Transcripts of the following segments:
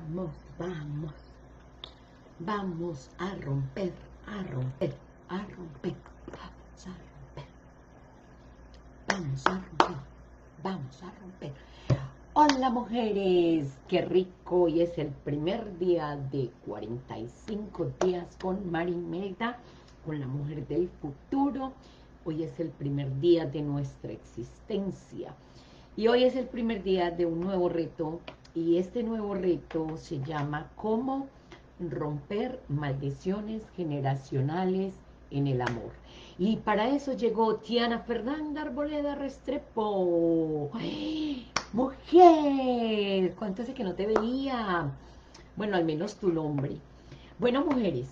vamos, vamos a romper, a romper, a romper, vamos a romper, vamos a romper, vamos a romper. Hola mujeres, qué rico, hoy es el primer día de 45 días con Marimelda, con la mujer del futuro. Hoy es el primer día de nuestra existencia y hoy es el primer día de un nuevo reto, y este nuevo reto se llama ¿Cómo romper maldiciones generacionales en el amor? Y para eso llegó Tiana Fernanda Arboleda Restrepo. ¡Ay, mujer! ¿Cuánto hace que no te veía? Bueno, al menos tu nombre. Bueno, mujeres,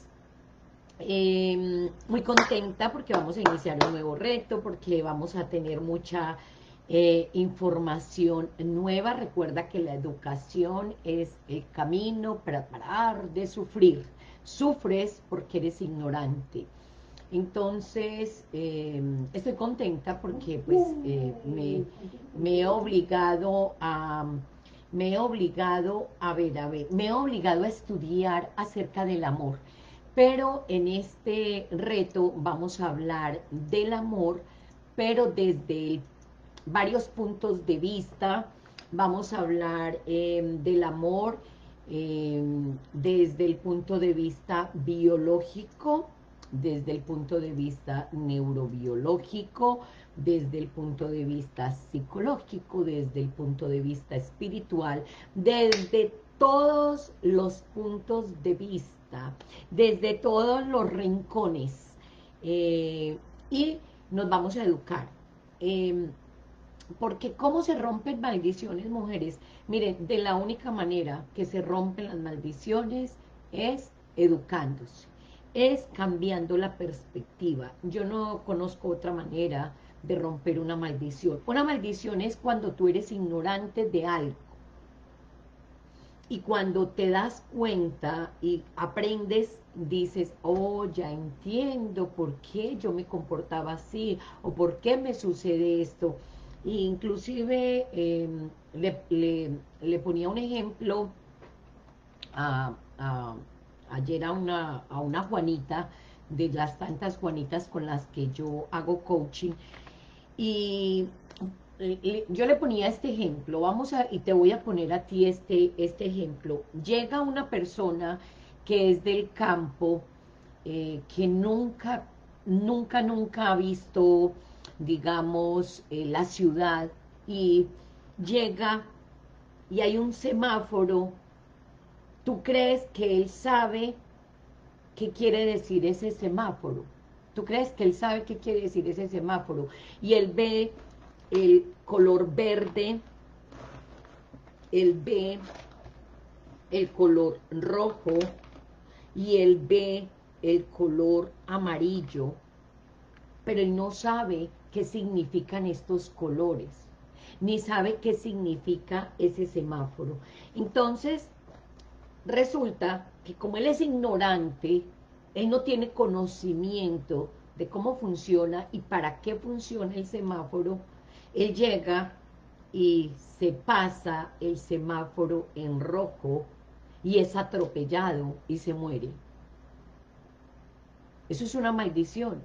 muy contenta porque vamos a iniciar un nuevo reto, porque vamos a tener mucha información nueva. Recuerda que la educación es el camino para parar de sufrir. Sufres porque eres ignorante. Entonces, estoy contenta porque pues me he obligado a... Me he obligado me he obligado a estudiar acerca del amor. Pero en este reto vamos a hablar del amor, pero desde varios puntos de vista. Vamos a hablar del amor desde el punto de vista biológico, desde el punto de vista neurobiológico, desde el punto de vista psicológico, desde el punto de vista espiritual, desde todos los puntos de vista, desde todos los rincones, y nos vamos a educar. Porque ¿cómo se rompen maldiciones, mujeres? Miren, de la única manera que se rompen las maldiciones es educándose, es cambiando la perspectiva. Yo no conozco otra manera de romper una maldición. Una maldición es cuando tú eres ignorante de algo. Y cuando te das cuenta y aprendes, dices, oh, ya entiendo por qué yo me comportaba así, o por qué me sucede esto. E inclusive le ponía un ejemplo ayer a una Juanita, de las tantas Juanitas con las que yo hago coaching, y yo le ponía este ejemplo, y te voy a poner a ti este ejemplo. Llega una persona que es del campo, que nunca ha visto, digamos, la ciudad, y llega y hay un semáforo. ¿Tú crees que él sabe qué quiere decir ese semáforo? ¿Tú crees que él sabe qué quiere decir ese semáforo? Y él ve el color verde, él ve el color rojo y él ve el color amarillo, pero él no sabe qué significan estos colores, ni sabe qué significa ese semáforo. Entonces, resulta que como él es ignorante, él no tiene conocimiento de cómo funciona y para qué funciona el semáforo. Él llega y se pasa el semáforo en rojo y es atropellado y se muere. Eso es una maldición.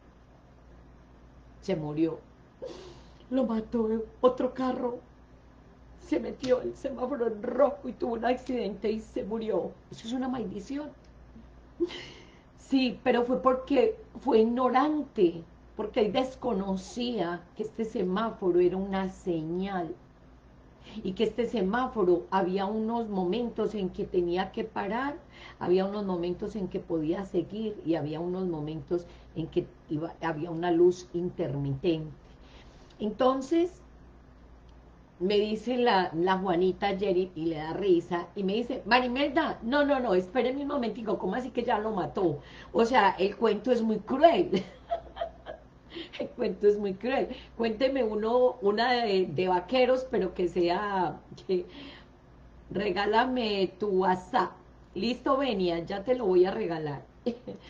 Se murió. Lo mató otro carro. Se metió el semáforo en rojo y tuvo un accidente y se murió. Eso es una maldición. Sí, pero fue porque fue ignorante, porque él desconocía que este semáforo era una señal, y que este semáforo había unos momentos en que tenía que parar, había unos momentos en que podía seguir, y había unos momentos en que había una luz intermitente. Entonces, me dice la Juanita ayer, y le da risa, y me dice, Marimelda, no, espéreme un momentico, ¿cómo así que ya lo mató? O sea, el cuento es muy cruel. El cuento es muy cruel. Cuénteme una de vaqueros, pero que sea, regálame tu WhatsApp. Listo, Venia, ya te lo voy a regalar.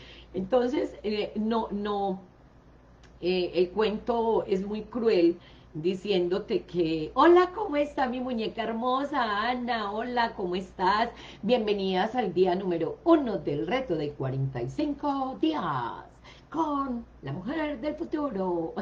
Entonces, el cuento es muy cruel, diciéndote que, hola, ¿cómo está mi muñeca hermosa, Ana? Hola, ¿cómo estás? Bienvenidas al día número 1 del reto de 45 días con la mujer del futuro.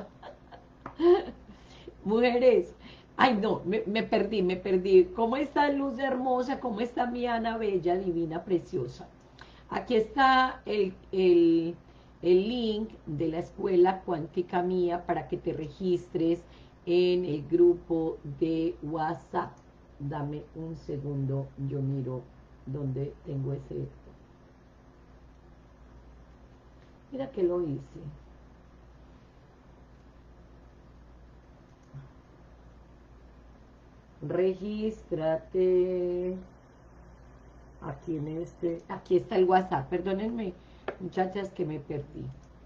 Mujeres, ay no, me perdí, me perdí. ¿Cómo está Luz hermosa? ¿Cómo está mi Ana bella, divina, preciosa? Aquí está el link de la escuela cuántica mía para que te registres en el grupo de WhatsApp. Dame un segundo, yo miro dónde tengo ese. Mira que lo hice. Regístrate. Aquí está el WhatsApp. Perdónenme, muchachas, que me perdí.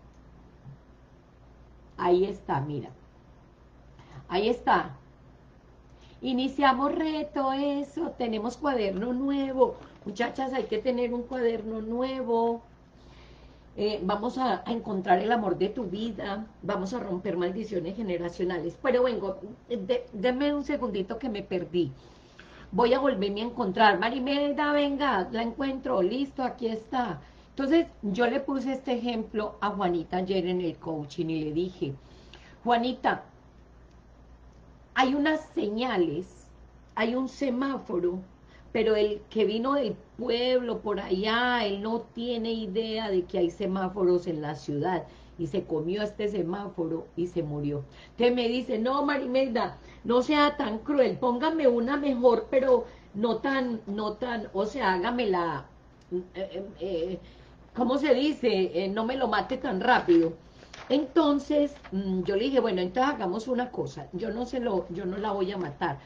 Ahí está, mira. Ahí está. Iniciamos reto, eso. Tenemos cuaderno nuevo. Muchachas, hay que tener un cuaderno nuevo. Vamos a encontrar el amor de tu vida. Vamos a romper maldiciones generacionales. Pero vengo, denme un segundito que me perdí. Voy a volverme a encontrar. Marimelda, venga, la encuentro, listo, aquí está. Entonces, yo le puse este ejemplo a Juanita ayer en el coaching y le dije, Juanita, hay unas señales, hay un semáforo, pero el que vino del pueblo por allá, él no tiene idea de que hay semáforos en la ciudad y se comió este semáforo y se murió. Entonces me dice, no, Marimelda, no sea tan cruel, póngame una mejor, pero no tan, o sea, hágamela, ¿cómo se dice? No me lo mate tan rápido. Entonces, yo le dije, bueno, entonces hagamos una cosa, yo no la voy a matar,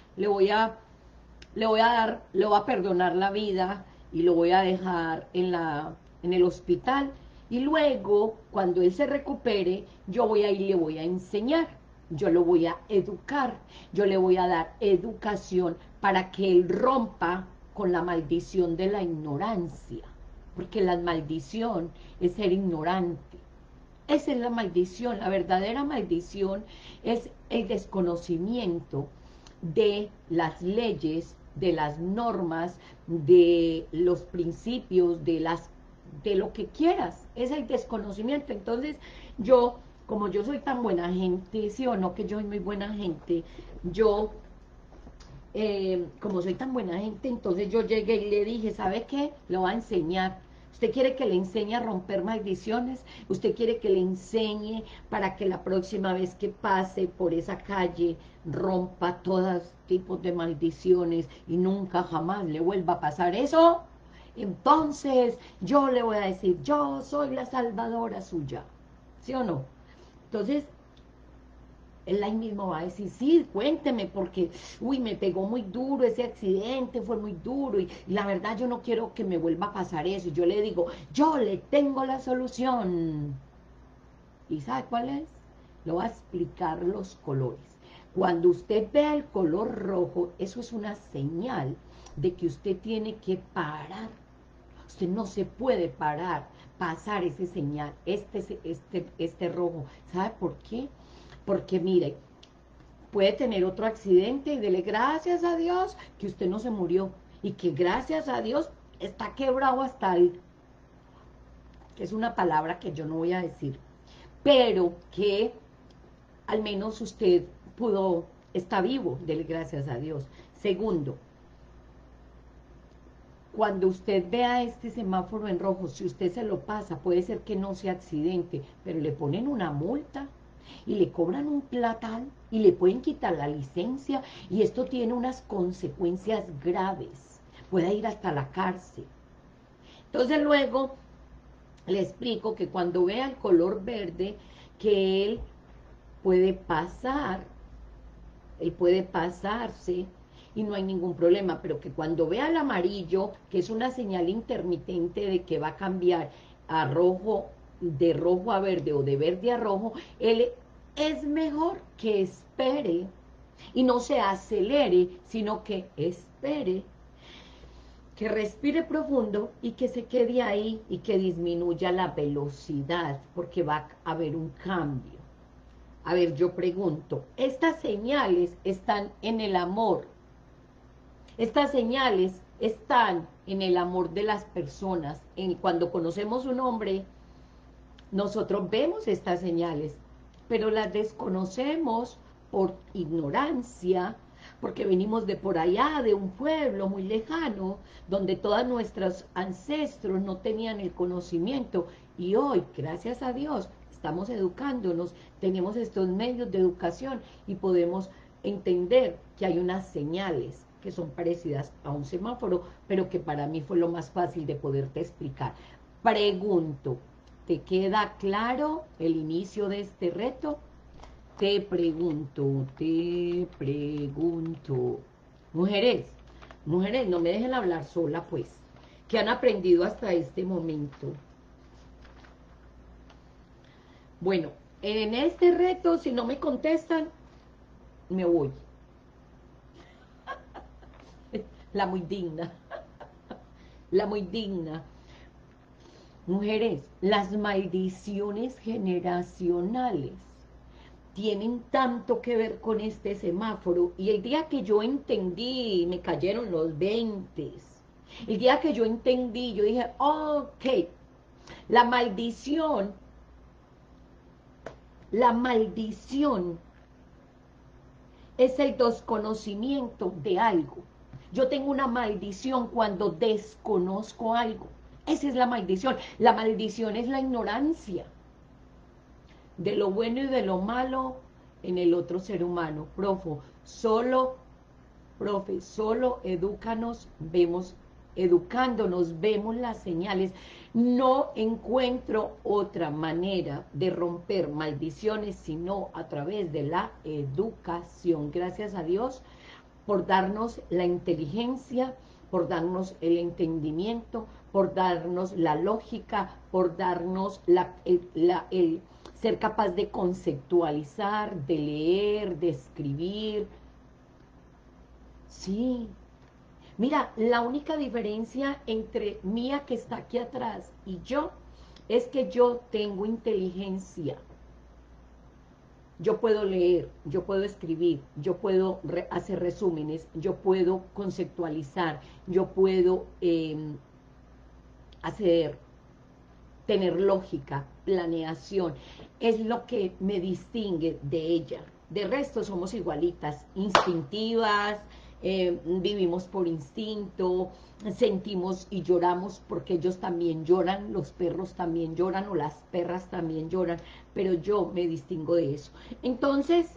le voy a dar, le voy a perdonar la vida y lo voy a dejar en el hospital y luego, cuando él se recupere, yo voy a ir y le voy a enseñar, yo lo voy a educar, yo le voy a dar educación para que él rompa con la maldición de la ignorancia, porque la maldición es ser ignorante. Esa es la maldición, la verdadera maldición es el desconocimiento de las leyes, de las normas, de los principios, de lo que quieras, es el desconocimiento. Entonces, yo, como yo soy tan buena gente, sí o no que yo soy muy buena gente, yo, como soy tan buena gente, entonces yo llegué y le dije, ¿sabe qué? Le voy a enseñar. ¿Usted quiere que le enseñe a romper maldiciones? ¿Usted quiere que le enseñe para que la próxima vez que pase por esa calle rompa todos tipos de maldiciones y nunca jamás le vuelva a pasar eso? Entonces yo le voy a decir, yo soy la salvadora suya. ¿Sí o no? Entonces él ahí mismo va a decir, sí, cuénteme, porque, uy, me pegó muy duro, ese accidente fue muy duro, y la verdad yo no quiero que me vuelva a pasar eso. Y yo le digo, yo le tengo la solución. ¿Y sabe cuál es? Le voy a explicar los colores. Cuando usted vea el color rojo, eso es una señal de que usted tiene que parar. Usted no se puede parar, pasar ese señal, este rojo. ¿Sabe por qué? Porque mire, puede tener otro accidente y dele gracias a Dios que usted no se murió y que gracias a Dios está quebrado hasta el, que es una palabra que yo no voy a decir, pero que al menos usted está vivo, dele gracias a Dios. Segundo, cuando usted vea este semáforo en rojo, si usted se lo pasa, puede ser que no sea accidente, pero le ponen una multa y le cobran un platal y le pueden quitar la licencia y esto tiene unas consecuencias graves, puede ir hasta la cárcel. Entonces luego le explico que cuando vea el color verde, que puede pasar, él puede pasarse y no hay ningún problema, pero que cuando vea el amarillo, que es una señal intermitente de que va a cambiar a rojo, de rojo a verde o de verde a rojo, él es mejor que espere y no se acelere, sino que espere, que respire profundo y que se quede ahí y que disminuya la velocidad, porque va a haber un cambio. A ver, yo pregunto, ¿estas señales están en el amor? Estas señales están en el amor de las personas. Cuando conocemos un hombre, nosotros vemos estas señales, pero las desconocemos por ignorancia, porque venimos de por allá, de un pueblo muy lejano, donde todos nuestros ancestros no tenían el conocimiento, y hoy, gracias a Dios, estamos educándonos, tenemos estos medios de educación, y podemos entender que hay unas señales que son parecidas a un semáforo, pero que para mí fue lo más fácil de poderte explicar. Pregunto, ¿te queda claro el inicio de este reto? Te pregunto. Mujeres, no me dejen hablar sola, pues. ¿Qué han aprendido hasta este momento? Bueno, en este reto, si no me contestan, me voy. La muy digna. La muy digna. Mujeres, las maldiciones generacionales tienen tanto que ver con este semáforo, y el día que yo entendí, me cayeron los 20, el día que yo entendí, yo dije, ok, la maldición es el desconocimiento de algo. Yo tengo una maldición cuando desconozco algo. Esa es la maldición. La maldición es la ignorancia de lo bueno y de lo malo en el otro ser humano. Profe, solo educándonos vemos las señales. No encuentro otra manera de romper maldiciones sino a través de la educación. Gracias a Dios por darnos la inteligencia, por darnos el entendimiento, por darnos la lógica, por darnos el ser capaz de conceptualizar, de leer, de escribir. Sí. Mira, la única diferencia entre Mía, que está aquí atrás, y yo, es que yo tengo inteligencia. Yo puedo leer, yo puedo escribir, yo puedo hacer resúmenes, yo puedo conceptualizar, yo puedo tener lógica, planeación. Es lo que me distingue de ella. De resto somos igualitas, instintivas, vivimos por instinto, sentimos y lloramos porque ellos también lloran, los perros también lloran o las perras también lloran, pero yo me distingo de eso. Entonces,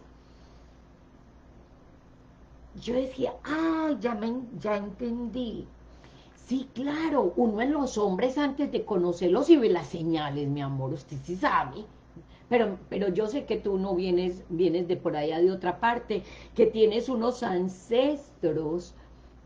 yo decía, ya entendí. Sí, claro, uno en los hombres antes de conocerlos y ve las señales, mi amor, usted sí sabe. Pero yo sé que tú no vienes de por allá de otra parte, que tienes unos ancestros,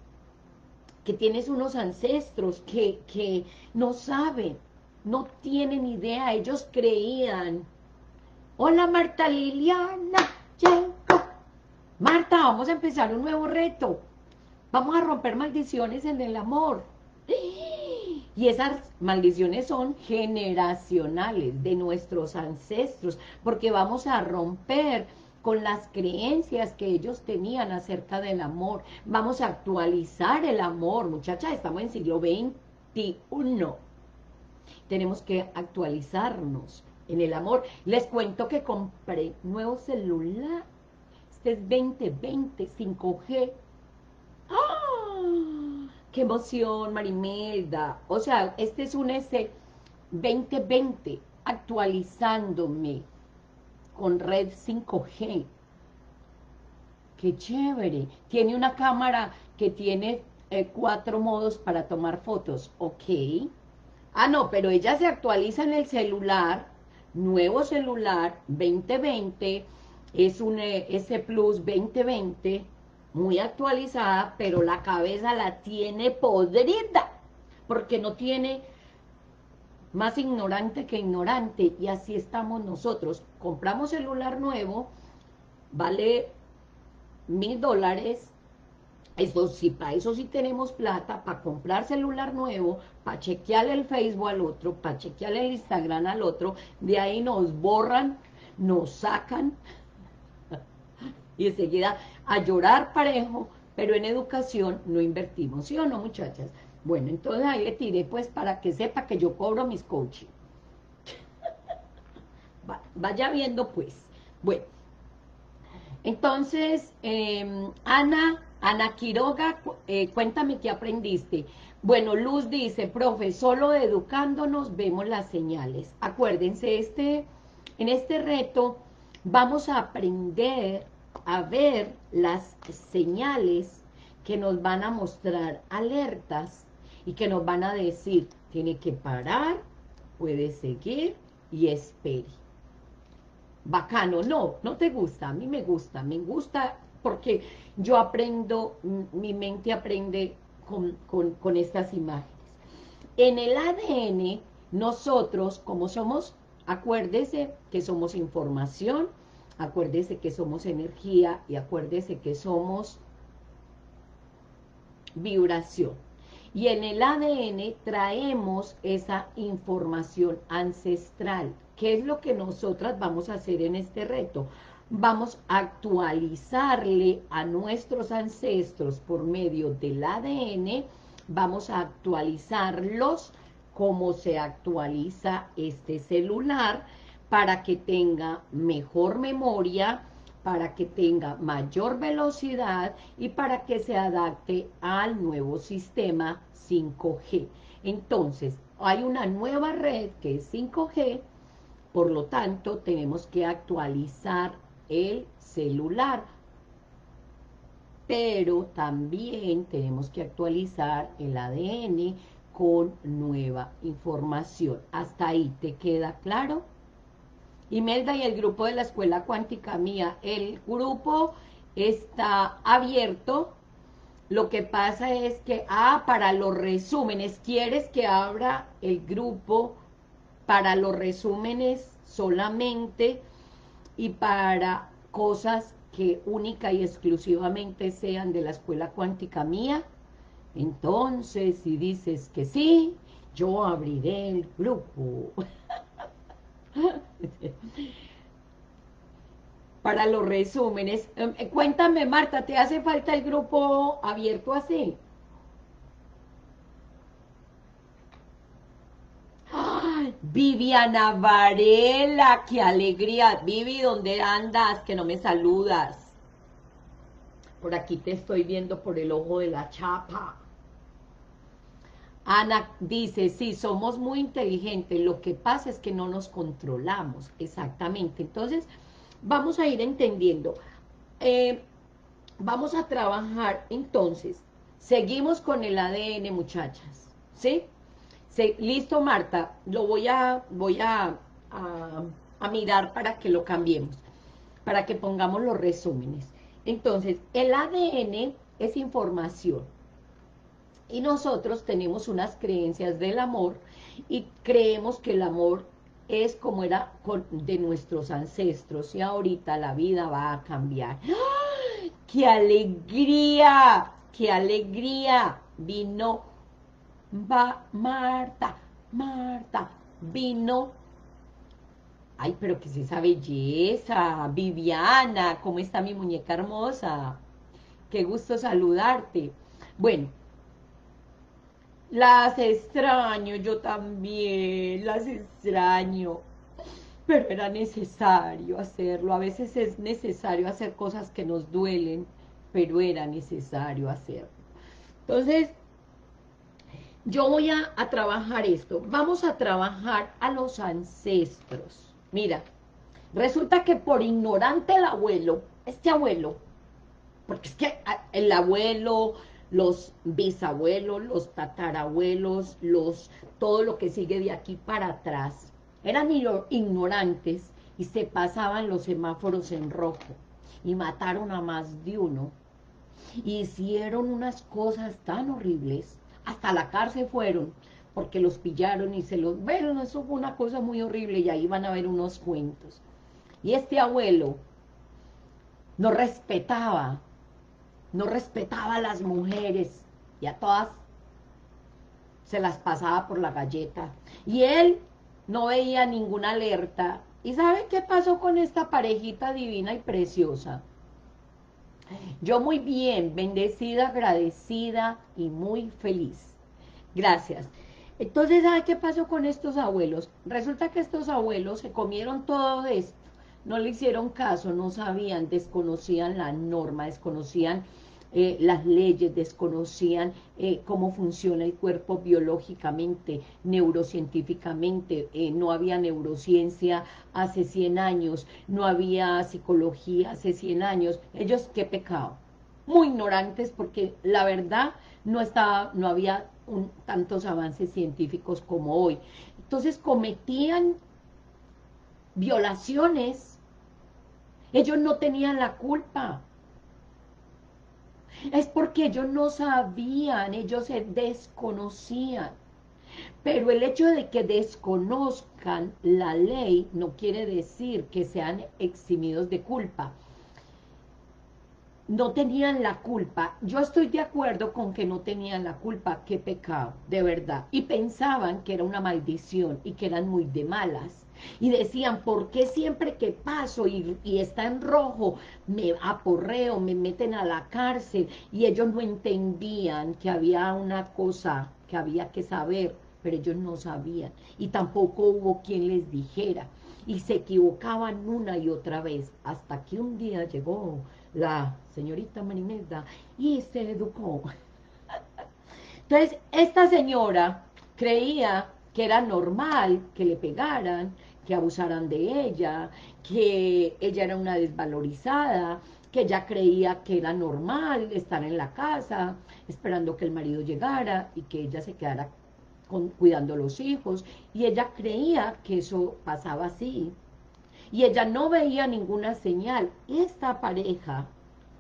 que no saben, no tienen idea, ellos creían. Hola Marta Liliana, llegó. Marta, vamos a empezar un nuevo reto. Vamos a romper maldiciones en el amor. Y esas maldiciones son generacionales de nuestros ancestros, porque vamos a romper con las creencias que ellos tenían acerca del amor. Vamos a actualizar el amor, muchachas, estamos en siglo XXI. Tenemos que actualizarnos en el amor. Les cuento que compré nuevo celular. Este es 2020, 5G. ¡Ah! ¡Qué emoción, Marimelda! O sea, este es un S2020 actualizándome con red 5G. ¡Qué chévere! Tiene una cámara que tiene 4 modos para tomar fotos. Ok. Ah, no, pero ella se actualiza en el celular, nuevo celular 2020, es un S Plus 2020, muy actualizada, pero la cabeza la tiene podrida, porque no tiene más ignorante que ignorante, y así estamos nosotros. Compramos celular nuevo, vale $1000, eso sí, para eso sí tenemos plata, para comprar celular nuevo, para chequearle el Facebook al otro, para chequearle el Instagram al otro, de ahí nos borran nos sacan y enseguida a llorar parejo, pero en educación no invertimos, ¿sí o no, muchachas? Bueno, entonces ahí le tiré pues para que sepa que yo cobro mis coaching. Vaya viendo pues. Bueno, entonces, Ana Quiroga, cuéntame qué aprendiste. Bueno, Luz dice, profe, solo educándonos vemos las señales. Acuérdense, en este reto vamos a aprender a ver las señales que nos van a mostrar alertas y que nos van a decir, tiene que parar, puede seguir y espere. Bacano, no, no te gusta, a mí me gusta porque yo aprendo, mi mente aprende con estas imágenes. En el ADN, nosotros, como somos, acuérdese que somos información, acuérdese que somos energía y acuérdese que somos vibración. Y en el ADN traemos esa información ancestral. ¿Qué es lo que nosotras vamos a hacer en este reto? Vamos a actualizarle a nuestros ancestros por medio del ADN, vamos a actualizarlos como se actualiza este celular para que tenga mejor memoria, para que tenga mayor velocidad y para que se adapte al nuevo sistema 5G. Entonces, hay una nueva red que es 5G, por lo tanto, tenemos que actualizar el celular, pero también tenemos que actualizar el ADN con nueva información. ¿Hasta ahí te queda claro? Imelda, y el grupo de la escuela cuántica mía, el grupo está abierto. Lo que pasa es que, para los resúmenes, ¿quieres que abra el grupo para los resúmenes solamente y para cosas que única y exclusivamente sean de la escuela cuántica mía? Entonces, si dices que sí, yo abriré el grupo. Para los resúmenes. Cuéntame, Marta, ¿te hace falta el grupo abierto así? ¡Ay! Viviana Varela, qué alegría. Vivi, ¿dónde andas? Que no me saludas. Por aquí te estoy viendo por el ojo de la chapa. Ana dice, sí, somos muy inteligentes, lo que pasa es que no nos controlamos, exactamente. Entonces, vamos a ir entendiendo. Vamos a trabajar, entonces, seguimos con el ADN, muchachas, ¿sí? Listo, Marta, lo voy a mirar para que lo cambiemos, para que pongamos los resúmenes. Entonces, el ADN es información. Y nosotros tenemos unas creencias del amor y creemos que el amor es como era de nuestros ancestros y ahorita la vida va a cambiar. ¡Ah! ¡Qué alegría! ¡Qué alegría! Vino Marta, vino. Ay, pero qué es esa belleza, Viviana, ¿cómo está mi muñeca hermosa? Qué gusto saludarte. Bueno, las extraño, yo también, las extraño, pero era necesario hacerlo. A veces es necesario hacer cosas que nos duelen, pero era necesario hacerlo. Entonces, yo voy a trabajar esto. Vamos a trabajar a los ancestros. Mira, resulta que por ignorante el abuelo, este abuelo, porque es que el abuelo, los bisabuelos, los tatarabuelos, todo lo que sigue de aquí para atrás, eran ignorantes y se pasaban los semáforos en rojo y mataron a más de uno. Hicieron unas cosas tan horribles, hasta la cárcel fueron, porque los pillaron y se los... Bueno, eso fue una cosa muy horrible y ahí van a ver unos cuentos. Y este abuelo no respetaba a las mujeres y a todas se las pasaba por la galleta. Y él no veía ninguna alerta ¿Y sabe qué pasó con esta parejita divina y preciosa? Yo muy bien, bendecida, agradecida y muy feliz. Gracias. Entonces, ¿sabe qué pasó con estos abuelos? Resulta que estos abuelos se comieron todo esto, no le hicieron caso, no sabían, desconocían la norma, desconocían las leyes, desconocían cómo funciona el cuerpo biológicamente, neurocientíficamente, no había neurociencia hace 100 años, no había psicología hace 100 años. Ellos, qué pecado, muy ignorantes, porque la verdad no había tantos avances científicos como hoy. Entonces cometían violaciones, ellos no tenían la culpa, es porque ellos no sabían, ellos se desconocían. Pero el hecho de que desconozcan la ley no quiere decir que sean eximidos de culpa. No tenían la culpa. Yo estoy de acuerdo con que no tenían la culpa. Qué pecado, de verdad. Y pensaban que era una maldición y que eran muy de malas. Y decían, ¿por qué siempre que paso y está en rojo me aporreo, me meten a la cárcel? Y ellos no entendían que había una cosa que había que saber, pero ellos no sabían. Y tampoco hubo quien les dijera. Y se equivocaban una y otra vez, hasta que un día llegó la señorita Marineta y se educó. Entonces, esta señora creía que era normal que le pegaran, que abusaran de ella, que ella era una desvalorizada, que ella creía que era normal estar en la casa esperando que el marido llegara y que ella se quedara cuidando a los hijos, y ella creía que eso pasaba así, y ella no veía ninguna señal. Esta pareja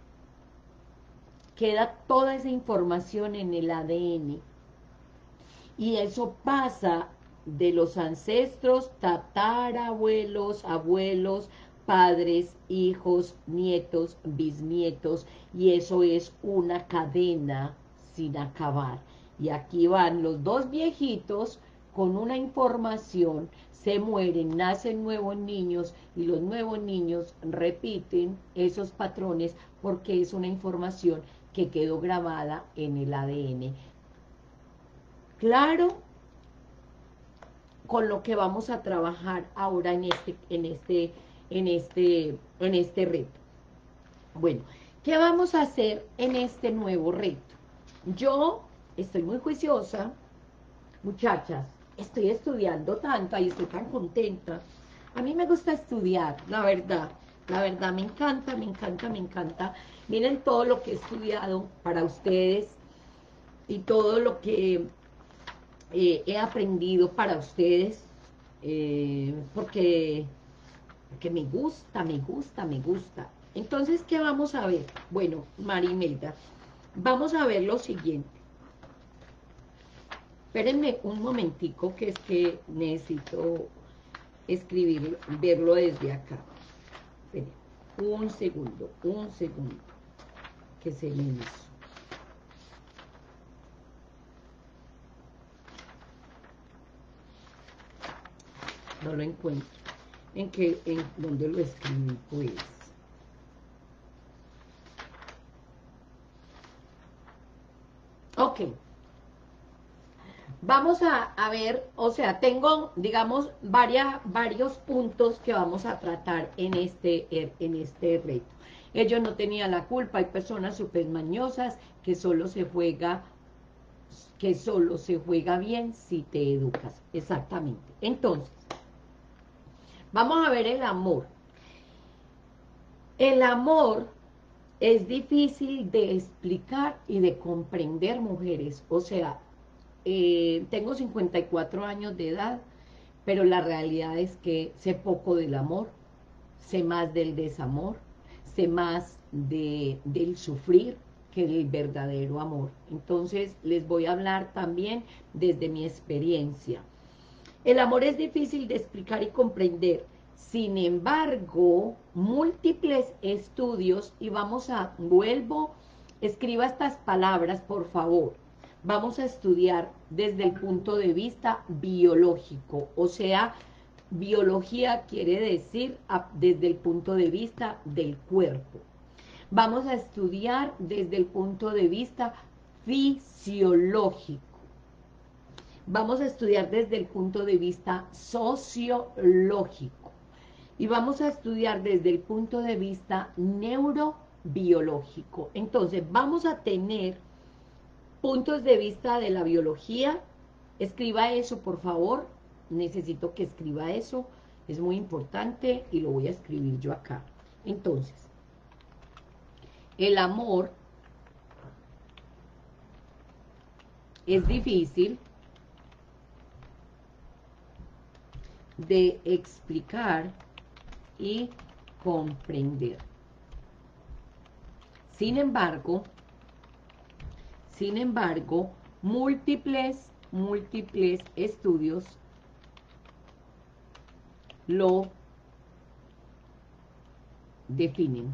queda toda esa información en el ADN, y eso pasa de los ancestros, tatarabuelos, abuelos, padres, hijos, nietos, bisnietos, y eso es una cadena sin acabar. Y aquí van los dos viejitos con una información, se mueren, nacen nuevos niños, y los nuevos niños repiten esos patrones porque es una información que quedó grabada en el ADN. Claro, con lo que vamos a trabajar ahora en este reto. Bueno, ¿qué vamos a hacer en este nuevo reto? Yo estoy muy juiciosa, muchachas, estoy estudiando tanto y estoy tan contenta. A mí me gusta estudiar, la verdad me encanta, me encanta, me encanta. Miren todo lo que he estudiado para ustedes y todo lo que he aprendido para ustedes, porque me gusta, me gusta, me gusta. Entonces, ¿qué vamos a ver? Bueno, Marimelda, vamos a ver lo siguiente. Espérenme un momentico, que es que necesito escribir, verlo desde acá. Esperen, un segundo, que se me hizo. No lo encuentro. ¿En dónde lo escribí? Pues ok, vamos a ver, o sea, tengo, digamos, varios puntos que vamos a tratar en este reto. Ellos no tenían la culpa, hay personas súper mañosas que solo se juega bien si te educas, exactamente. Entonces, vamos a ver el amor. El amor es difícil de explicar y de comprender, mujeres. O sea, tengo 54 años de edad, pero la realidad es que sé poco del amor, sé más del desamor, sé más del sufrir que del verdadero amor. Entonces, les voy a hablar también desde mi experiencia. El amor es difícil de explicar y comprender. Sin embargo, múltiples estudios, y escriba estas palabras, por favor. Vamos a estudiar desde el punto de vista biológico, o sea, Biología quiere decir desde el punto de vista del cuerpo. Vamos a estudiar desde el punto de vista fisiológico. Vamos a estudiar desde el punto de vista sociológico. Y vamos a estudiar desde el punto de vista neurobiológico. Entonces, vamos a tener puntos de vista de la biología. Escriba eso, por favor. Necesito que escriba eso. Es muy importante y lo voy a escribir yo acá. Entonces, el amor es difícil de explicar y comprender. Sin embargo, múltiples estudios lo definen.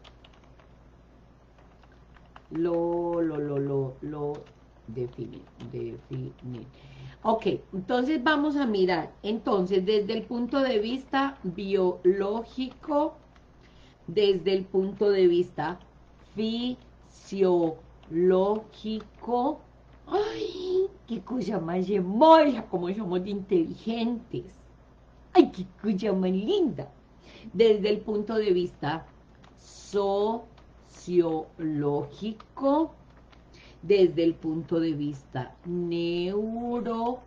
Lo definen. Ok, entonces vamos a mirar, entonces, desde el punto de vista biológico, desde el punto de vista fisiológico. ¡Ay, qué cosa más hermosa! Como somos inteligentes. ¡Ay, qué cosa más linda! Desde el punto de vista sociológico, desde el punto de vista neurológico.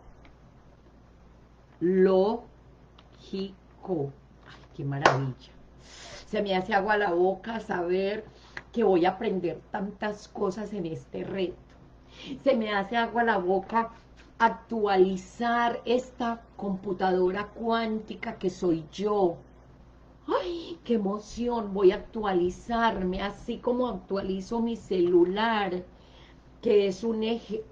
¡Ay, qué maravilla! Se me hace agua la boca saber que voy a aprender tantas cosas en este reto. Se me hace agua la boca actualizar esta computadora cuántica que soy yo. ¡Ay, qué emoción! Voy a actualizarme, así como actualizo mi celular, que es un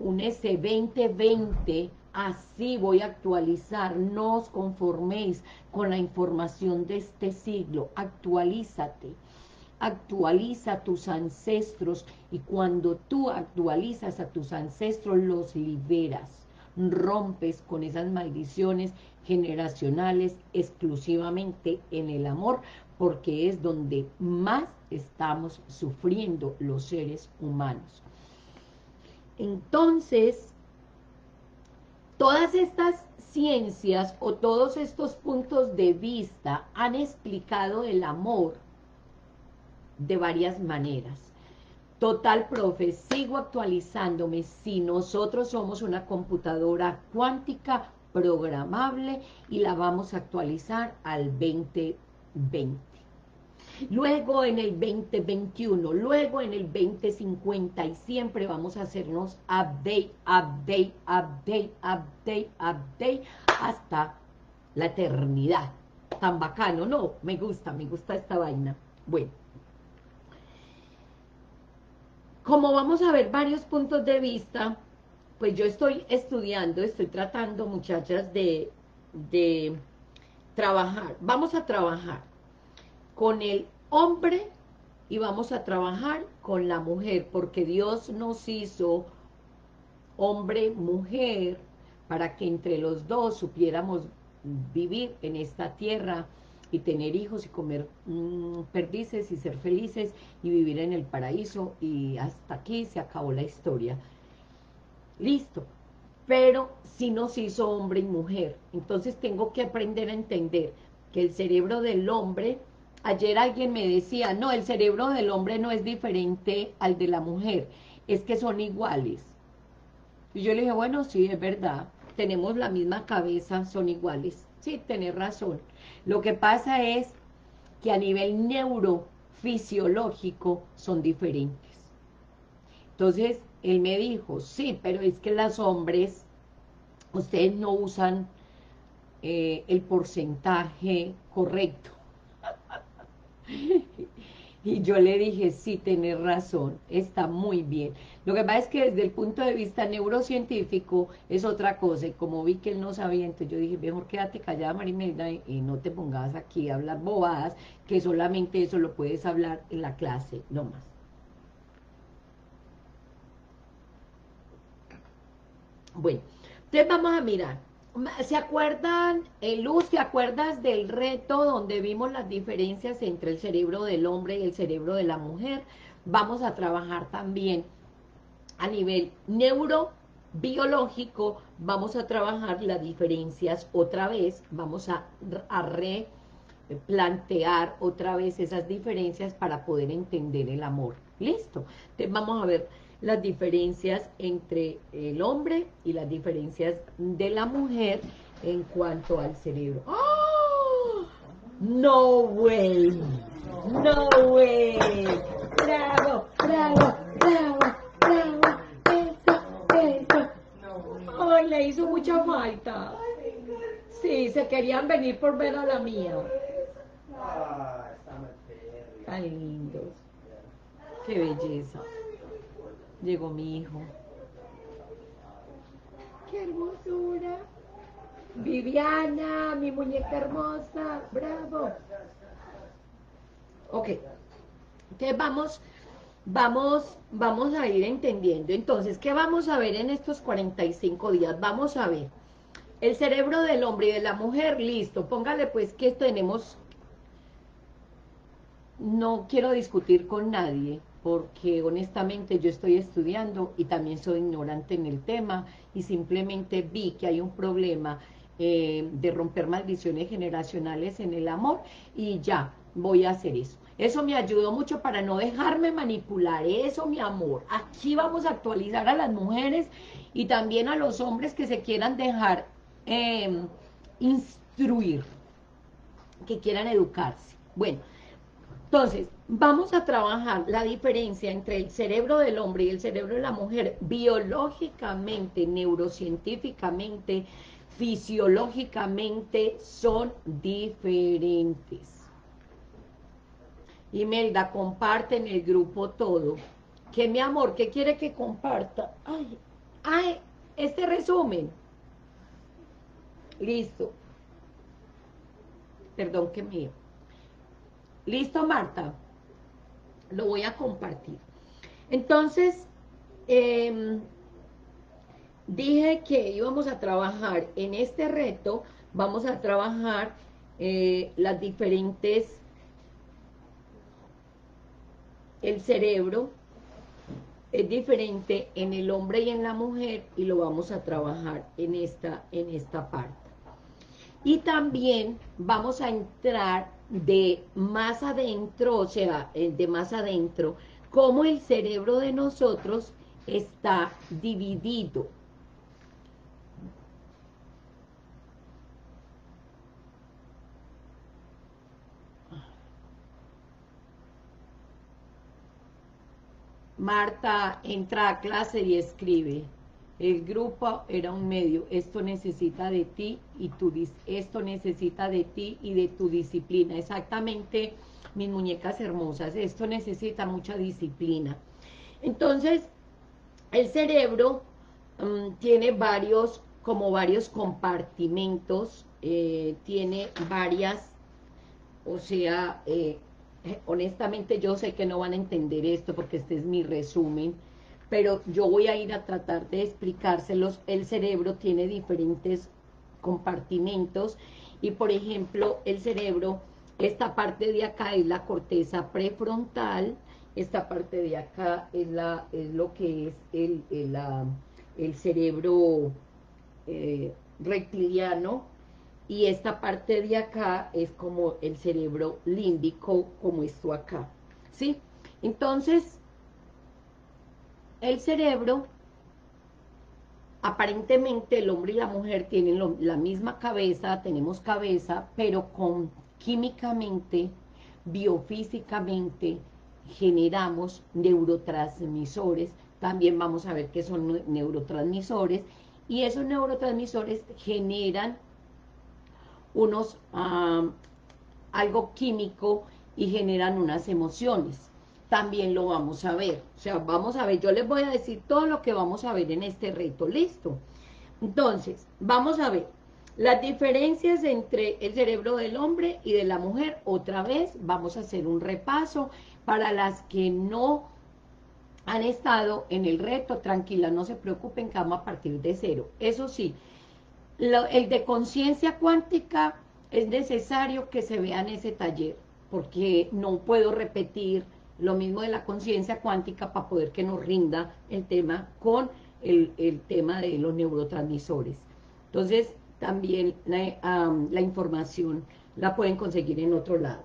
S2020, así voy a actualizar. No os conforméis con la información de este siglo, actualízate, actualiza a tus ancestros, y cuando tú actualizas a tus ancestros, los liberas, rompes con esas maldiciones generacionales exclusivamente en el amor, porque es donde más estamos sufriendo los seres humanos. Entonces, todas estas ciencias o todos estos puntos de vista han explicado el amor de varias maneras. Total, profe, sigo actualizándome. Si nosotros somos una computadora cuántica programable y la vamos a actualizar al 2020. Luego en el 2021, luego en el 2050, y siempre vamos a hacernos update hasta la eternidad. Tan bacano, ¿no? Me gusta esta vaina. Bueno, como vamos a ver varios puntos de vista, pues yo estoy estudiando, estoy tratando, muchachas, de trabajar. Vamos a trabajar con el hombre y vamos a trabajar con la mujer, porque Dios nos hizo hombre, mujer, para que entre los dos supiéramos vivir en esta tierra y tener hijos y comer perdices y ser felices y vivir en el paraíso, y hasta aquí se acabó la historia. Listo. Pero sí nos hizo hombre y mujer. Entonces tengo que aprender a entender que el cerebro del hombre, ayer alguien me decía, no, el cerebro del hombre no es diferente al de la mujer, es que son iguales. Y yo le dije, bueno, sí, es verdad, tenemos la misma cabeza, son iguales. Sí, tenés razón. Lo que pasa es que a nivel neurofisiológico son diferentes. Entonces, él me dijo, sí, pero es que los hombres, ustedes no usan el porcentaje correcto. Y yo le dije, sí, tenés razón, está muy bien. Lo que pasa es que desde el punto de vista neurocientífico es otra cosa, y como vi que él no sabía, entonces yo dije, mejor quédate callada, Marimelda, y no te pongas aquí a hablar bobadas, que solamente eso lo puedes hablar en la clase, no más. Bueno, entonces vamos a mirar. ¿Se acuerdan, Luz, te acuerdas del reto donde vimos las diferencias entre el cerebro del hombre y el cerebro de la mujer? Vamos a trabajar también a nivel neurobiológico, vamos a trabajar las diferencias otra vez, vamos a replantear otra vez esas diferencias para poder entender el amor. ¿Listo? Entonces vamos a ver las diferencias entre el hombre y las diferencias de la mujer en cuanto al cerebro. ¡Oh! No way, no way. Bravo, bravo, bravo, bravo. Eso. Ay, le hizo mucha falta. Sí, se querían venir por ver a la mía. Tan lindos. Qué belleza. Llegó mi hijo. Qué hermosura. Viviana, mi muñeca hermosa. Bravo. Ok. Entonces vamos a ir entendiendo. Entonces, ¿qué vamos a ver en estos 45 días? Vamos a ver el cerebro del hombre y de la mujer. Listo. Póngale pues que tenemos... No quiero discutir con nadie, porque honestamente yo estoy estudiando y también soy ignorante en el tema, y simplemente vi que hay un problema de romper maldiciones generacionales en el amor, y ya, voy a hacer eso. Eso me ayudó mucho para no dejarme manipular, eso, mi amor. Aquí vamos a actualizar a las mujeres y también a los hombres que se quieran dejar instruir, que quieran educarse. Bueno, entonces, vamos a trabajar la diferencia entre el cerebro del hombre y el cerebro de la mujer biológicamente, neurocientíficamente, fisiológicamente son diferentes. Imelda, comparte en el grupo todo. ¿Qué, mi amor? ¿Qué quiere que comparta? Ay, este resumen. Listo. Perdón que mío. Listo, Marta. Lo voy a compartir. Entonces, dije que íbamos a trabajar en este reto, vamos a trabajar las diferentes, el cerebro es diferente en el hombre y en la mujer, y lo vamos a trabajar en esta parte. Y también vamos a entrar de más adentro, o sea, de más adentro, cómo el cerebro de nosotros está dividido. Marta entra a clase y escribe: el grupo era un medio, esto necesita de ti esto necesita de ti y de tu disciplina. Exactamente, mis muñecas hermosas, esto necesita mucha disciplina. Entonces, el cerebro tiene varios compartimentos, tiene varias, o sea, honestamente yo sé que no van a entender esto porque este es mi resumen, pero yo voy a ir a tratar de explicárselos. El cerebro tiene diferentes compartimentos y, por ejemplo, el cerebro, esta parte de acá es la corteza prefrontal, esta parte de acá es lo que es el cerebro reptiliano, y esta parte de acá es como el cerebro límbico, como esto acá, ¿sí? Entonces, el cerebro, aparentemente el hombre y la mujer tienen la misma cabeza, tenemos cabeza, pero químicamente, biofísicamente, generamos neurotransmisores. También vamos a ver qué son neurotransmisores, y esos neurotransmisores generan algo químico y generan unas emociones. También lo vamos a ver. O sea, vamos a ver, yo les voy a decir todo lo que vamos a ver en este reto. ¿Listo? Entonces, vamos a ver las diferencias entre el cerebro del hombre y de la mujer. Otra vez, vamos a hacer un repaso. Para las que no han estado en el reto, tranquila, no se preocupen, que vamos a partir de cero. Eso sí, El de conciencia cuántica es necesario que se vea en ese taller, porque no puedo repetir lo mismo de la conciencia cuántica para poder que nos rinda el tema con el tema de los neurotransmisores. Entonces, también la información la pueden conseguir en otro lado.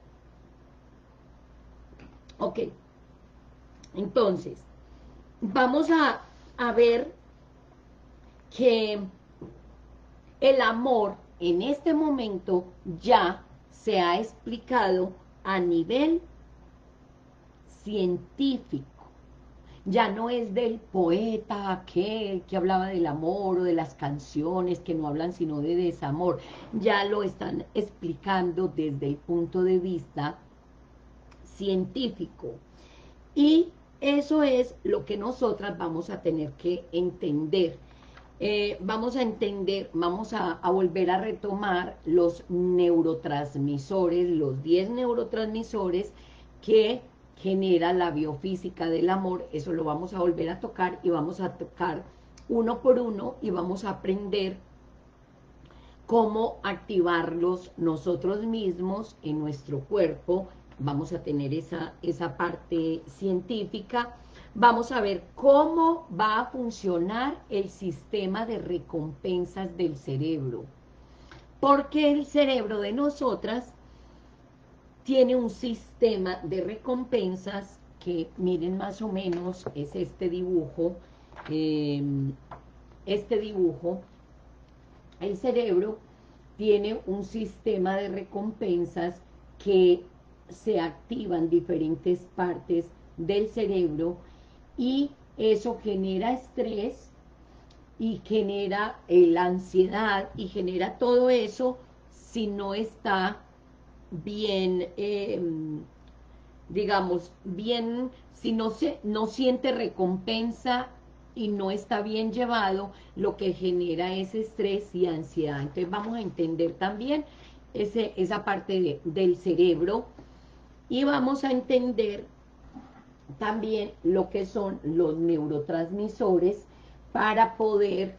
Ok, entonces, vamos a ver que el amor en este momento ya se ha explicado a nivel científico. Ya no es del poeta aquel que hablaba del amor o de las canciones que no hablan sino de desamor. Ya lo están explicando desde el punto de vista científico. Y eso es lo que nosotras vamos a tener que entender. Vamos a entender, vamos a volver a retomar los neurotransmisores, los 10 neurotransmisores que genera la biofísica del amor. Eso lo vamos a volver a tocar y vamos a tocar uno por uno y vamos a aprender cómo activarlos nosotros mismos en nuestro cuerpo. Vamos a tener esa parte científica. Vamos a ver cómo va a funcionar el sistema de recompensas del cerebro. Porque el cerebro de nosotras tiene un sistema de recompensas que, miren, más o menos es este dibujo. El cerebro tiene un sistema de recompensas que se activan diferentes partes del cerebro y eso genera estrés y genera la ansiedad y genera todo eso si no está bien, digamos, bien, si no siente recompensa y no está bien llevado, lo que genera es estrés y ansiedad. Entonces vamos a entender también esa parte del cerebro y vamos a entender también lo que son los neurotransmisores para poder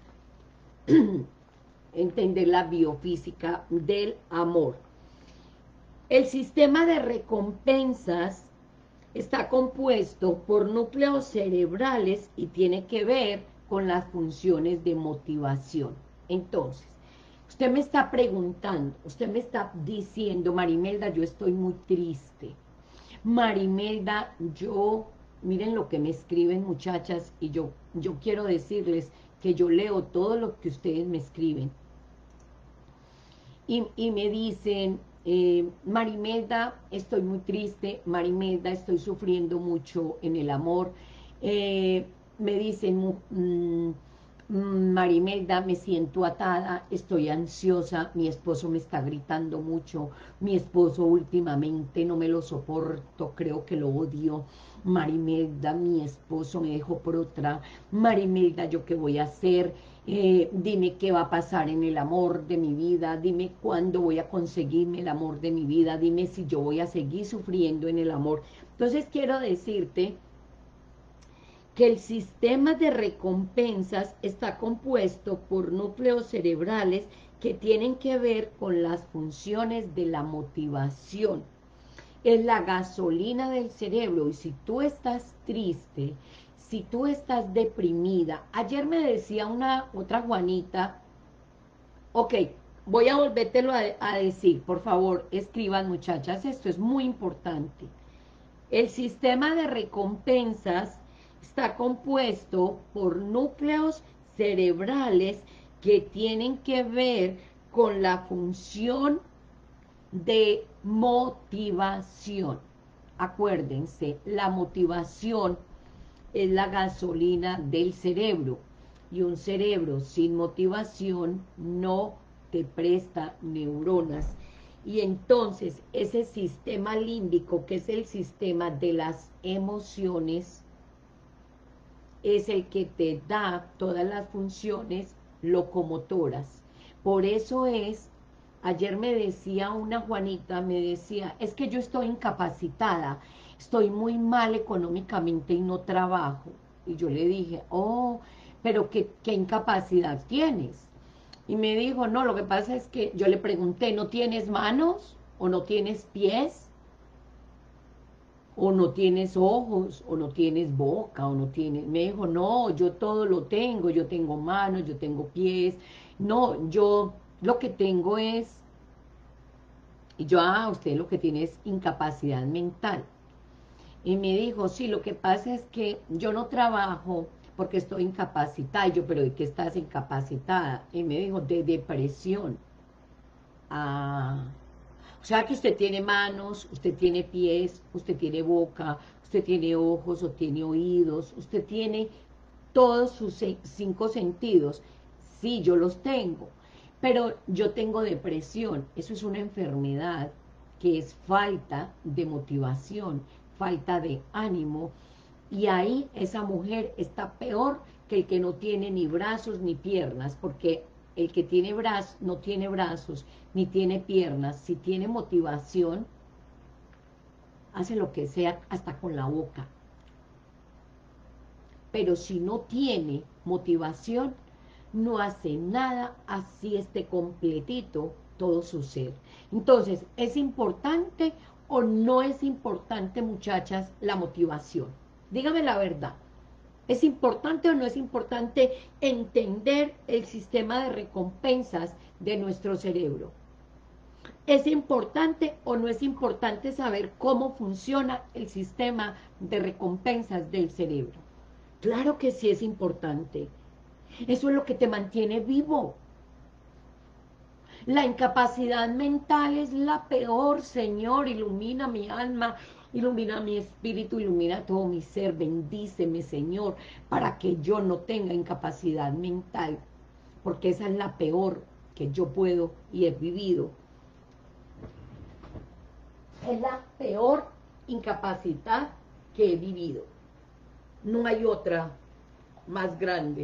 entender la biofísica del amor. El sistema de recompensas está compuesto por núcleos cerebrales y tiene que ver con las funciones de motivación. Entonces, usted me está preguntando, usted me está diciendo, Marimelda, yo estoy muy triste. Marimelda, miren lo que me escriben muchachas, y yo quiero decirles que yo leo todo lo que ustedes me escriben. Y me dicen, Marimelda, estoy muy triste, Marimelda, estoy sufriendo mucho en el amor. Me dicen, Marimelda, me siento atada, estoy ansiosa, mi esposo me está gritando mucho, mi esposo últimamente no me lo soporto, creo que lo odio. Marimelda, mi esposo me dejó por otra. Marimelda, ¿yo qué voy a hacer? Dime qué va a pasar en el amor de mi vida, dime cuándo voy a conseguirme el amor de mi vida, dime si yo voy a seguir sufriendo en el amor. Entonces quiero decirte que el sistema de recompensas está compuesto por núcleos cerebrales que tienen que ver con las funciones de la motivación. Es la gasolina del cerebro, y si tú estás triste, si tú estás deprimida, ayer me decía otra Juanita, ok, voy a volvértelo a decir, por favor, escriban muchachas, esto es muy importante. El sistema de recompensas está compuesto por núcleos cerebrales que tienen que ver con la función de motivación. Acuérdense, la motivación es la gasolina del cerebro, y un cerebro sin motivación no te presta neuronas. Y entonces ese sistema límbico, que es el sistema de las emociones, es el que te da todas las funciones locomotoras. Por eso ayer me decía una Juanita, me decía, es que yo estoy incapacitada, estoy muy mal económicamente y no trabajo. Y yo le dije, oh, pero ¿qué incapacidad tienes? Y me dijo, no, lo que pasa es que yo le pregunté, ¿no tienes manos? ¿O no tienes pies? ¿O no tienes ojos? ¿O no tienes boca? ¿O no tienes...? Me dijo, no, yo todo lo tengo, yo tengo manos, yo tengo pies. No, yo lo que tengo es... Y yo, usted lo que tiene es incapacidad mental. Y me dijo, sí, lo que pasa es que yo no trabajo porque estoy incapacitada. Y yo, ¿pero de qué estás incapacitada? Y me dijo, de depresión. Ah, o sea que usted tiene manos, usted tiene pies, usted tiene boca, usted tiene ojos o tiene oídos, usted tiene todos sus 5 sentidos. Sí, yo los tengo, pero yo tengo depresión. Eso es una enfermedad que es falta de motivación, falta de ánimo, y ahí esa mujer está peor que el que no tiene ni brazos ni piernas, porque el que tiene brazos, no tiene brazos, ni tiene piernas, si tiene motivación, hace lo que sea hasta con la boca. Pero si no tiene motivación, no hace nada, así esté completito todo su ser. Entonces, ¿es importante o no es importante, muchachas, la motivación? Dígame la verdad. ¿Es importante o no es importante entender el sistema de recompensas de nuestro cerebro? ¿Es importante o no es importante saber cómo funciona el sistema de recompensas del cerebro? Claro que sí es importante. Eso es lo que te mantiene vivo. La incapacidad mental es la peor, Señor. Ilumina mi alma, ilumina mi espíritu, ilumina todo mi ser. Bendíceme, Señor, para que yo no tenga incapacidad mental, porque esa es la peor que yo puedo y he vivido. Es la peor incapacidad que he vivido. No hay otra más grande.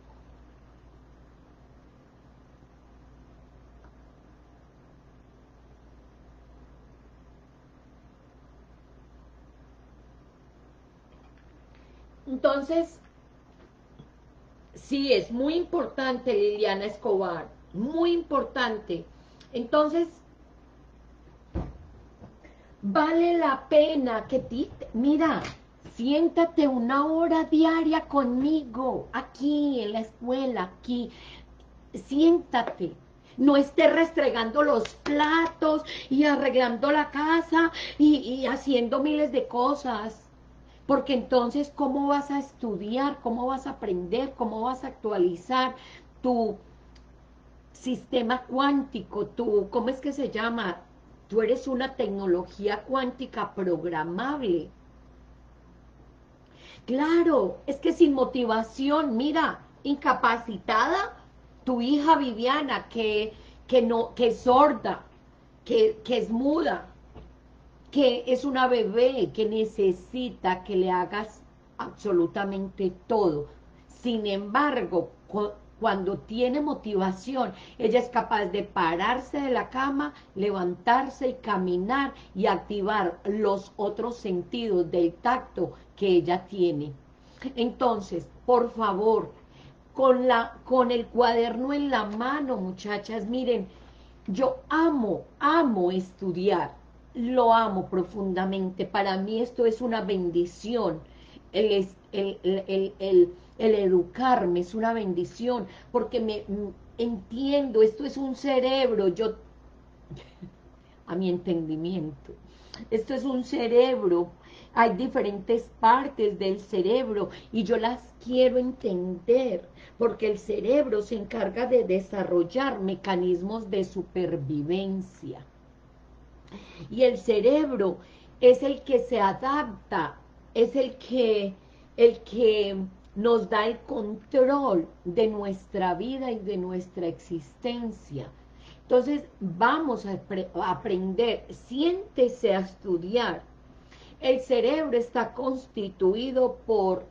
Entonces, sí, es muy importante, Liliana Escobar, muy importante. Entonces, vale la pena que mira, siéntate 1 hora diaria conmigo, aquí en la escuela, aquí, siéntate. No estés restregando los platos y arreglando la casa y haciendo miles de cosas. Porque entonces, ¿cómo vas a estudiar? ¿Cómo vas a aprender? ¿Cómo vas a actualizar tu sistema cuántico? ¿Cómo es que se llama? Tú eres una tecnología cuántica programable. Claro, es que sin motivación, mira, incapacitada, tu hija Viviana, que es sorda, que es muda, que es una bebé, que necesita que le hagas absolutamente todo. Sin embargo, cuando tiene motivación, ella es capaz de pararse de la cama, levantarse y caminar y activar los otros sentidos del tacto que ella tiene. Entonces, por favor, con el cuaderno en la mano, muchachas, miren, yo amo estudiar, lo amo profundamente. Para mí esto es una bendición. El educarme es una bendición, porque entiendo, esto es un cerebro, a mi entendimiento. Esto es un cerebro, hay diferentes partes del cerebro y yo las quiero entender, porque el cerebro se encarga de desarrollar mecanismos de supervivencia. Y el cerebro es el que se adapta, es el que nos da el control de nuestra vida y de nuestra existencia. Entonces vamos a aprender, siéntese a estudiar. El cerebro está constituido por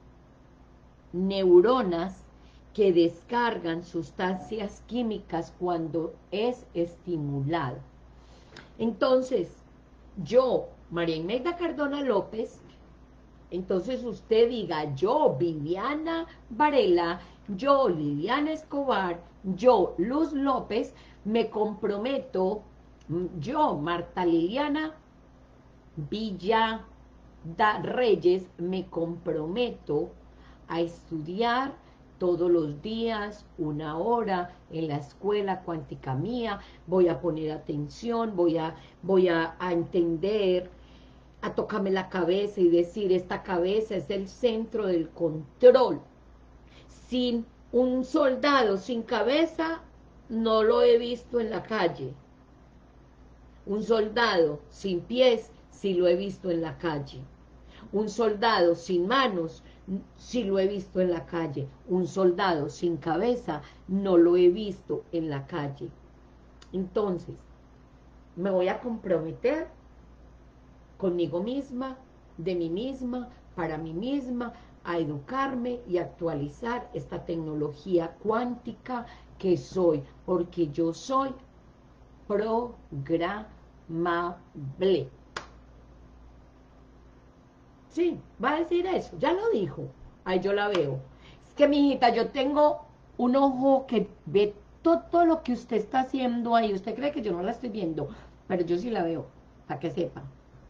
neuronas que descargan sustancias químicas cuando es estimulado. Entonces, yo, María Imelda Cardona López, entonces usted diga, yo, Viviana Varela, Yo, Liliana Escobar, yo, Luz López, me comprometo, yo, Marta Liliana Villa Reyes, me comprometo a estudiar todos los días, 1 hora en la escuela cuántica mía, voy a poner atención, voy a entender, a tocarme la cabeza y decir, esta cabeza es el centro del control. Sin un soldado sin cabeza, no lo he visto en la calle. Un soldado sin pies, sí lo he visto en la calle. Un soldado sin manos, sí lo he visto en la calle. Un soldado sin cabeza, no lo he visto en la calle. Entonces, me voy a comprometer conmigo misma, de mí misma, para mí misma, a educarme y actualizar esta tecnología cuántica que soy, porque yo soy programable. Sí, va a decir eso, ya lo dijo. Ahí yo la veo. Es que, mijita, yo tengo un ojo que ve todo lo que usted está haciendo ahí. Usted cree que yo no la estoy viendo, pero yo sí la veo, para que sepa.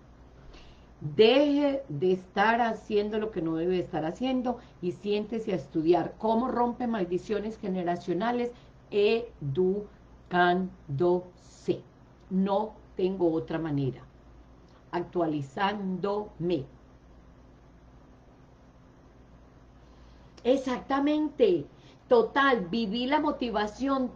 Deje de estar haciendo lo que no debe estar haciendo y siéntese a estudiar cómo rompe maldiciones generacionales educándose. No tengo otra manera. Actualizándome. Exactamente. Total, vivir la motivación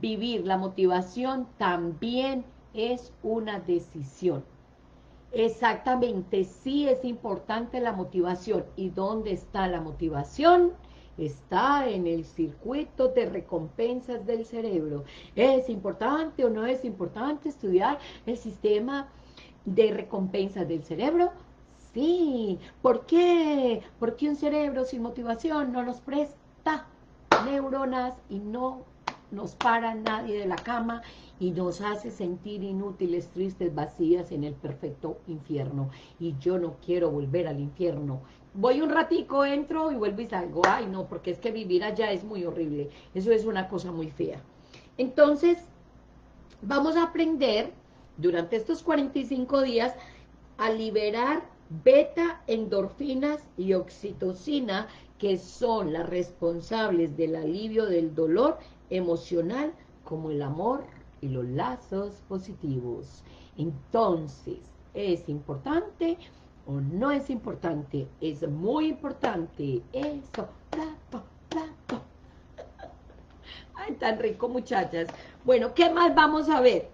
también es una decisión. Exactamente, sí es importante la motivación. ¿Y dónde está la motivación? Está en el circuito de recompensas del cerebro. ¿Es importante o no es importante estudiar el sistema de recompensas del cerebro? Sí. ¿Por qué? Porque un cerebro sin motivación no nos presta neuronas y no nos para nadie de la cama y nos hace sentir inútiles, tristes, vacías en el perfecto infierno. Y yo no quiero volver al infierno. Voy un ratico, entro y vuelvo y salgo. Ay, no, porque es que vivir allá es muy horrible. Eso es una cosa muy fea. Entonces, vamos a aprender durante estos 45 días a liberar beta endorfinas y oxitocina, que son las responsables del alivio del dolor emocional, como el amor y los lazos positivos. Entonces, ¿es importante o no es importante? Es muy importante. Eso, plato, plato. Ay, tan rico, muchachas. Bueno, ¿qué más vamos a ver?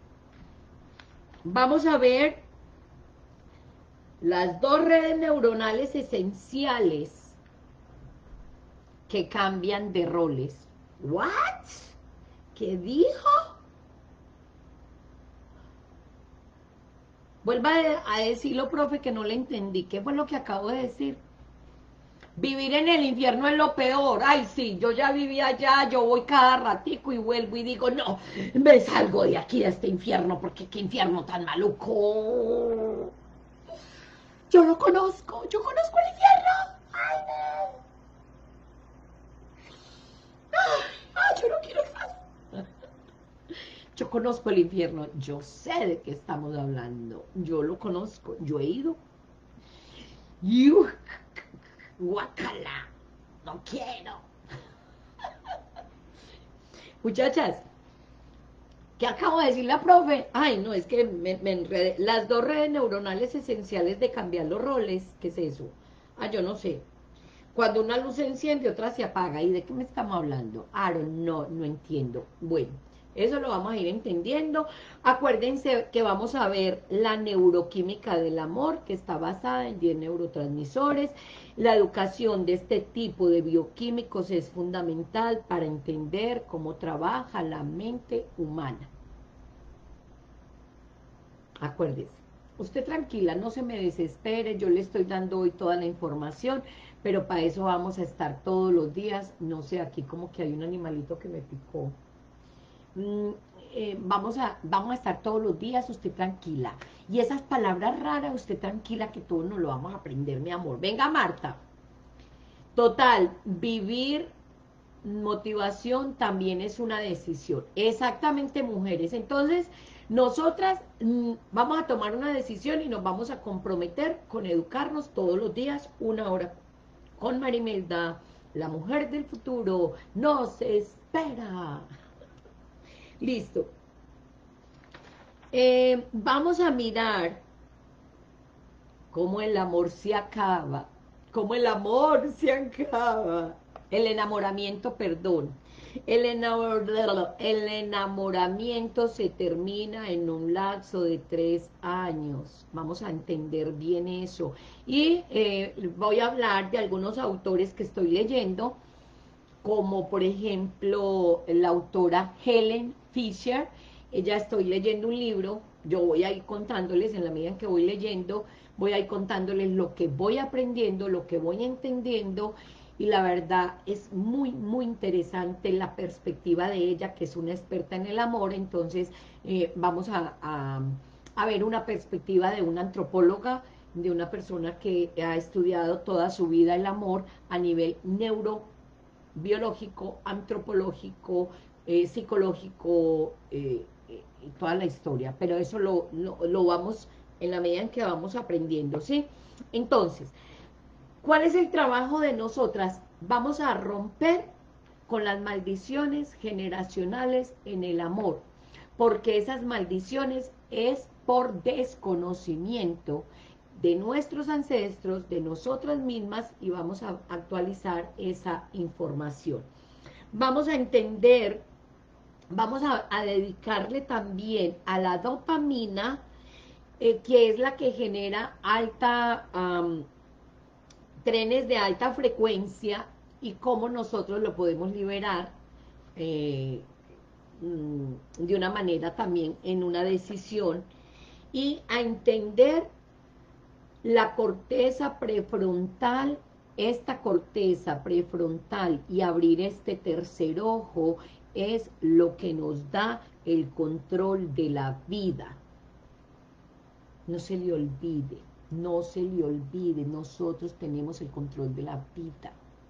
Vamos a ver las 2 redes neuronales esenciales que cambian de roles. ¿What? ¿Qué dijo? Vuelva a decirlo, profe, que no le entendí. ¿Qué fue lo que acabo de decir? Vivir en el infierno es lo peor. Ay, sí, yo ya viví allá, yo voy cada ratico y vuelvo y digo, no, me salgo de aquí, de este infierno, porque qué infierno tan maluco. Yo lo conozco, yo conozco el infierno. Ay, no. Ay, yo no quiero más. Yo conozco el infierno, yo sé de qué estamos hablando, yo lo conozco, yo he ido. Guacala, no quiero. Muchachas, ¿qué acabo de decir la profe? Ay, no, es que me enredé. Las 2 redes neuronales esenciales de cambiar los roles, ¿qué es eso? Ah, yo no sé. Cuando una luz se enciende, otra se apaga. ¿Y de qué me estamos hablando? Aaron, no entiendo. Bueno, eso lo vamos a ir entendiendo. Acuérdense que vamos a ver la neuroquímica del amor, que está basada en 10 neurotransmisores. La educación de este tipo de bioquímicos es fundamental para entender cómo trabaja la mente humana. Acuérdese. Usted tranquila, no se me desespere, yo le estoy dando hoy toda la información, pero para eso vamos a estar todos los días. No sé, aquí como que hay un animalito que me picó. Vamos a estar todos los días, usted tranquila. Y esas palabras raras, usted tranquila, que todos nos lo vamos a aprender, mi amor. Venga, Marta. Total, vivir motivación también es una decisión. Exactamente, mujeres. Entonces, nosotras vamos a tomar una decisión y nos vamos a comprometer con educarnos todos los días, 1 hora con Marimelda, la mujer del futuro, nos espera. Listo. Vamos a mirar cómo el amor se acaba, cómo el amor se acaba, el enamoramiento, perdón, el enamoramiento se termina en un lapso de 3 años, vamos a entender bien eso, y voy a hablar de algunos autores que estoy leyendo, como por ejemplo la autora Helen Fisher. Ella, estoy leyendo un libro, yo voy a ir contándoles en la medida en que voy leyendo, voy a ir contándoles lo que voy aprendiendo, lo que voy entendiendo, y la verdad es muy, muy interesante la perspectiva de ella, que es una experta en el amor. Entonces vamos a ver una perspectiva de una antropóloga, de una persona que ha estudiado toda su vida el amor a nivel biológico, antropológico, psicológico, toda la historia, pero eso lo vamos, en la medida en que vamos aprendiendo, ¿sí? Entonces, ¿cuál es el trabajo de nosotras? Vamos a romper con las maldiciones generacionales en el amor, porque esas maldiciones es por desconocimiento de nuestros ancestros, de nosotras mismas, y vamos a actualizar esa información. Vamos a entender, vamos a dedicarle también a la dopamina, que es la que genera trenes de alta frecuencia, y cómo nosotros lo podemos liberar eh, de una manera también en una decisión, y a entender la corteza prefrontal, esta corteza prefrontal, y abrir este tercer ojo es lo que nos da el control de la vida. No se le olvide, no se le olvide, nosotros tenemos el control de la vida.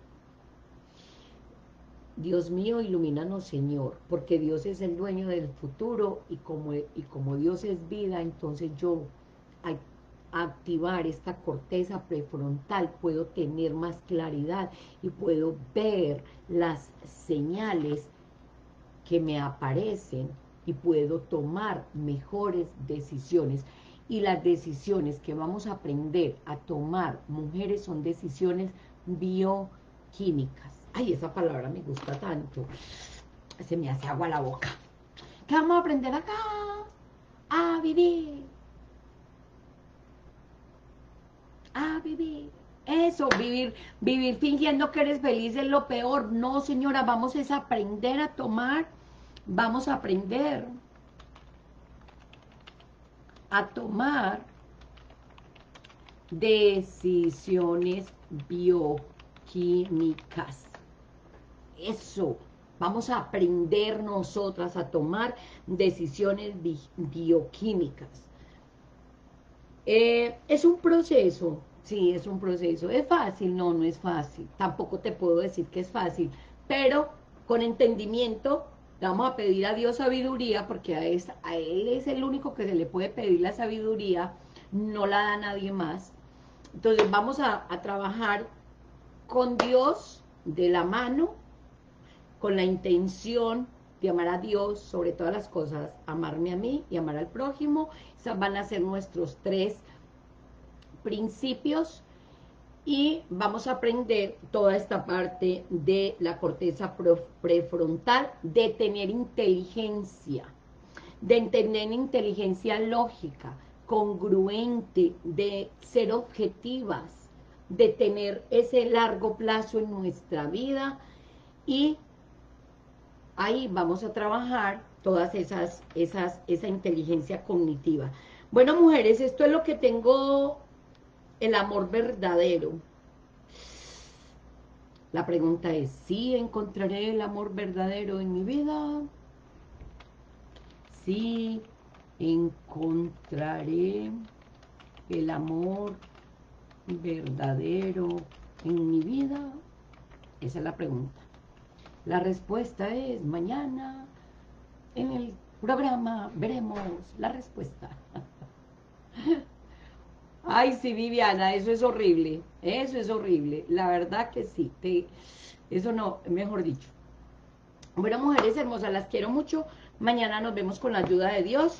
Dios mío, ilumínanos, Señor, porque Dios es el dueño del futuro, y como Dios es vida, entonces yo, al activar esta corteza prefrontal, puedo tener más claridad y puedo ver las señales que me aparecen, y puedo tomar mejores decisiones. Y las decisiones que vamos a aprender a tomar, mujeres, son decisiones bioquímicas. Ay, esa palabra me gusta tanto. Se me hace agua la boca. ¿Qué vamos a aprender acá? A vivir. A vivir. Eso, vivir fingiendo que eres feliz es lo peor. No, señora, vamos a aprender a tomar, vamos a aprender a tomar decisiones bioquímicas. Eso, vamos a aprender nosotras a tomar decisiones bioquímicas. Es un proceso, sí, es un proceso. ¿Es fácil? No, no es fácil. Tampoco te puedo decir que es fácil, pero con entendimiento le vamos a pedir a Dios sabiduría, porque a Él es el único que se le puede pedir la sabiduría, no la da nadie más. Entonces vamos a trabajar con Dios de la mano, con la intención de amar a Dios sobre todas las cosas, amarme a mí y amar al prójimo. Esas van a ser nuestros 3 principios, y vamos a aprender toda esta parte de la corteza prefrontal, de tener inteligencia, de tener inteligencia lógica, congruente, de ser objetivas, de tener ese largo plazo en nuestra vida, y ahí vamos a trabajar todas esa inteligencia cognitiva. Bueno, mujeres, esto es lo que tengo, el amor verdadero. La pregunta es, ¿sí encontraré el amor verdadero en mi vida? ¿Sí encontraré el amor verdadero en mi vida? Esa es la pregunta. La respuesta es mañana en el programa veremos la respuesta. Ay, sí, Viviana, eso es horrible. Eso es horrible. La verdad que sí. Eso no, mejor dicho. Bueno, mujeres hermosas, las quiero mucho. Mañana nos vemos con la ayuda de Dios.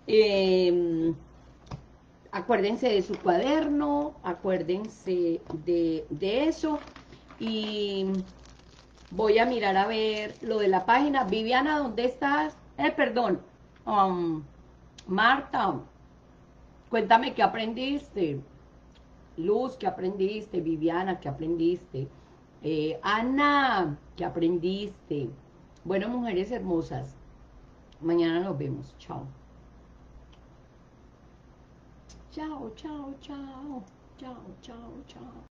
Acuérdense de su cuaderno, acuérdense de eso. Y voy a mirar a ver lo de la página. Viviana, ¿dónde estás? Perdón. Marta, cuéntame qué aprendiste. Luz, ¿qué aprendiste? Viviana, ¿qué aprendiste? Ana, ¿qué aprendiste? Bueno, mujeres hermosas, mañana nos vemos. Chao. Chao, chao, chao. Chao, chao, chao.